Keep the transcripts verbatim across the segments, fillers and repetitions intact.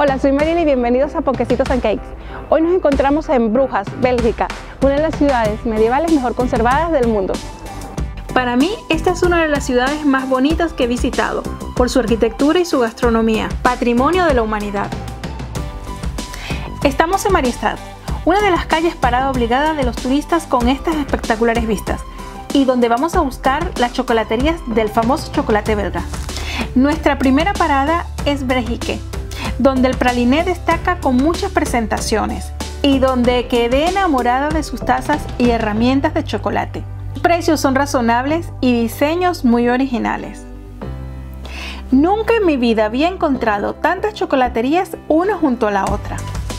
Hola, soy Meryl y bienvenidos a Ponquecitos and Cakes. Hoy nos encontramos en Brujas, Bélgica, una de las ciudades medievales mejor conservadas del mundo. Para mí, esta es una de las ciudades más bonitas que he visitado, por su arquitectura y su gastronomía, patrimonio de la humanidad. Estamos en Mariestad, una de las calles parada obligada de los turistas con estas espectaculares vistas, y donde vamos a buscar las chocolaterías del famoso chocolate belga. Nuestra primera parada es Bélgica, donde el praliné destaca con muchas presentaciones y donde quedé enamorada de sus tazas y herramientas de chocolate. Los precios son razonables y diseños muy originales. Nunca en mi vida había encontrado tantas chocolaterías una junto a la otra.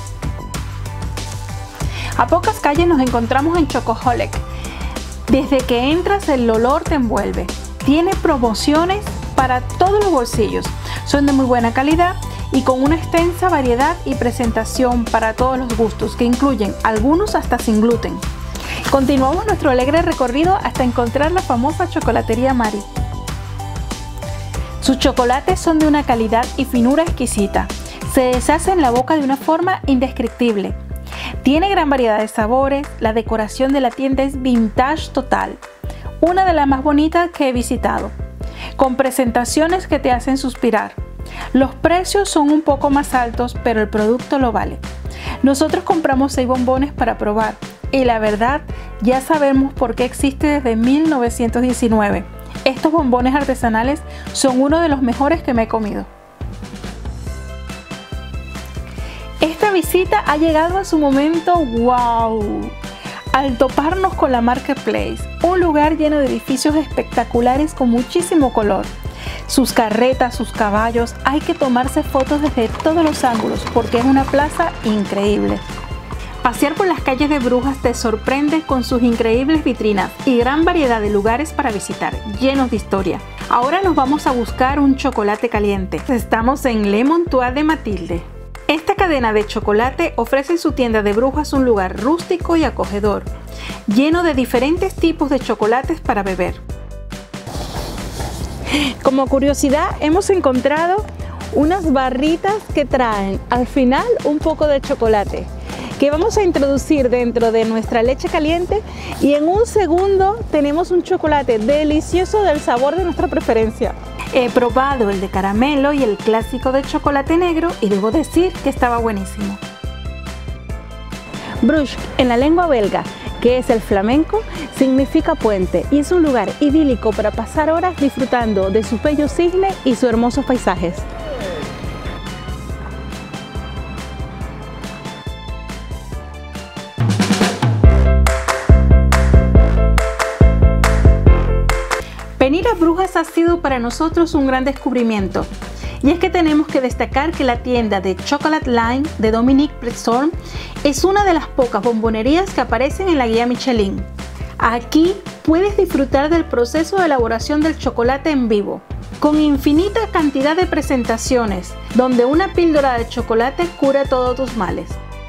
A pocas calles nos encontramos en Chocoholic. Desde que entras el olor te envuelve. Tiene promociones para todos los bolsillos. Son de muy buena calidad y con una extensa variedad y presentación para todos los gustos, que incluyen algunos hasta sin gluten. Continuamos nuestro alegre recorrido hasta encontrar la famosa chocolatería Mari. Sus chocolates son de una calidad y finura exquisita. Se deshace en la boca de una forma indescriptible. Tiene gran variedad de sabores, la decoración de la tienda es vintage total, una de las más bonitas que he visitado, con presentaciones que te hacen suspirar. Los precios son un poco más altos, pero el producto lo vale. Nosotros compramos seis bombones para probar y la verdad ya sabemos por qué existe desde mil novecientos diecinueve. Estos bombones artesanales son uno de los mejores que me he comido. Esta visita ha llegado a su momento wow, al toparnos con la Marketplace, un lugar lleno de edificios espectaculares con muchísimo color. Sus carretas, sus caballos, hay que tomarse fotos desde todos los ángulos porque es una plaza increíble. Pasear por las calles de Brujas te sorprende con sus increíbles vitrinas y gran variedad de lugares para visitar, llenos de historia. Ahora nos vamos a buscar un chocolate caliente. Estamos en Le Montois de Mathilde. Esta cadena de chocolate ofrece en su tienda de Brujas un lugar rústico y acogedor, lleno de diferentes tipos de chocolates para beber. Como curiosidad, hemos encontrado unas barritas que traen al final un poco de chocolate, que vamos a introducir dentro de nuestra leche caliente y en un segundo tenemos un chocolate delicioso del sabor de nuestra preferencia. He probado el de caramelo y el clásico de chocolate negro y debo decir que estaba buenísimo. Bruges, en la lengua belga, que es el flamenco, significa puente y es un lugar idílico para pasar horas disfrutando de su bello cisne y sus hermosos paisajes. Venir a Brujas ha sido para nosotros un gran descubrimiento. Y es que tenemos que destacar que la tienda de Chocolate Line de Dominique Bresson es una de las pocas bombonerías que aparecen en la guía Michelin. Aquí puedes disfrutar del proceso de elaboración del chocolate en vivo, con infinita cantidad de presentaciones, donde una píldora de chocolate cura todos tus males.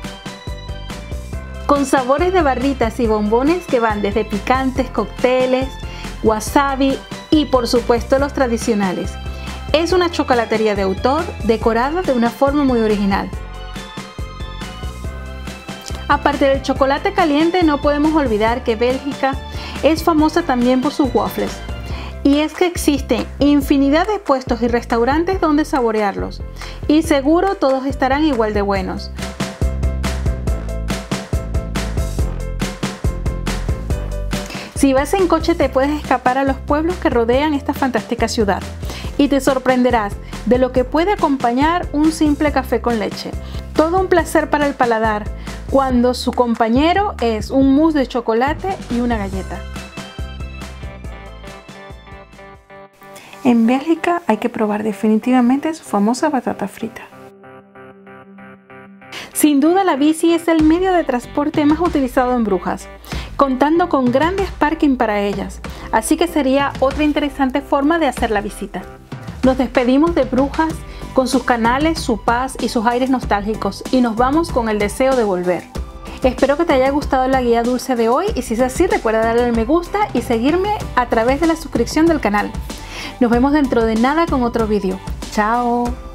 Con sabores de barritas y bombones que van desde picantes, cócteles, wasabi y por supuesto los tradicionales. Es una chocolatería de autor decorada de una forma muy original. Aparte del chocolate caliente, no podemos olvidar que Bélgica es famosa también por sus waffles. Y es que existen infinidad de puestos y restaurantes donde saborearlos. Y seguro todos estarán igual de buenos. Si vas en coche te puedes escapar a los pueblos que rodean esta fantástica ciudad y te sorprenderás de lo que puede acompañar un simple café con leche. Todo un placer para el paladar cuando su compañero es un mousse de chocolate y una galleta. En Bélgica hay que probar definitivamente su famosa batata frita. Sin duda la bici es el medio de transporte más utilizado en Brujas, contando con grandes parking para ellas, así que sería otra interesante forma de hacer la visita. Nos despedimos de Brujas con sus canales, su paz y sus aires nostálgicos y nos vamos con el deseo de volver. Espero que te haya gustado la guía dulce de hoy y si es así recuerda darle al me gusta y seguirme a través de la suscripción del canal. Nos vemos dentro de nada con otro vídeo. ¡Chao!